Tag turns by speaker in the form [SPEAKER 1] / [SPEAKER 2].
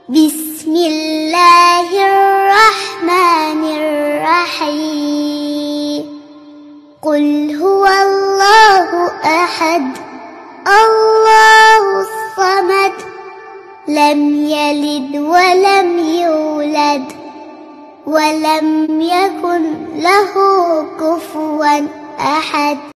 [SPEAKER 1] بسم الله الرحمن الرحيم قل هو الله أحد الله الصمد لم يلد ولم يولد ولم يكن له كفوا أحد